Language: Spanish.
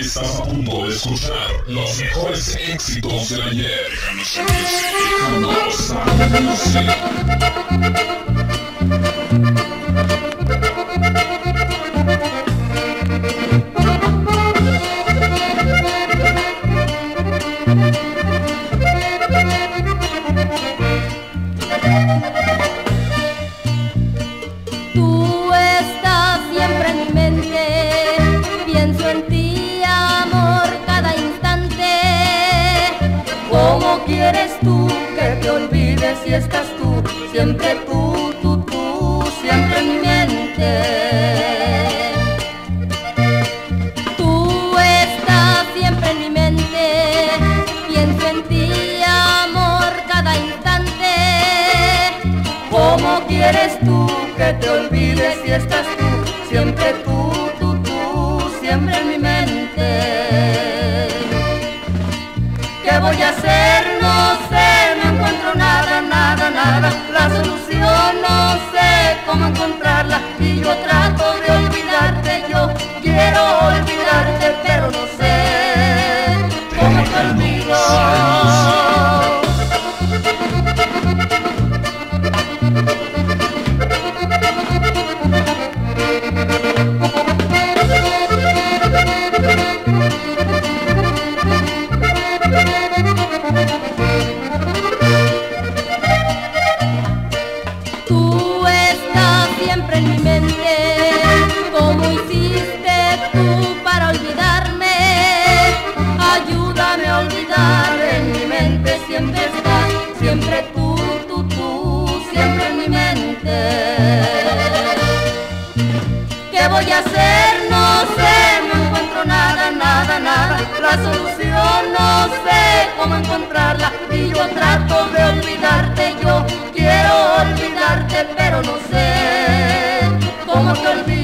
Estás a punto de escuchar los mejores éxitos del ayer. Déjanos saber, déjanos Tú estás siempre en mi mente, pienso en ti, amor, cada instante. ¿Cómo quieres tú que te olvides si estás tú, siempre tú, siempre en mi mente? Tú estás siempre en mi mente, pienso en ti, amor, cada instante. ¿Cómo quieres tú que te olvides si estás tú, siempre tú, siempre en mi mente? ¿Qué voy a hacer? No sé, no encuentro nada, la solución no sé cómo encontrarla, y yo trato de olvidarte, yo quiero olvidarte, pero no sé cómo te olvido. Tú estás siempre en mi mente, ¿cómo hiciste tú para olvidarme? Ayúdame a olvidar, en mi mente siempre estás, siempre tú, siempre en mi mente. ¿Qué voy a hacer? No sé, no encuentro nada, la solución no sé cómo encontrarla, y yo trato de olvidarte, yo quiero olvidarte, pero no sé cómo te olvido.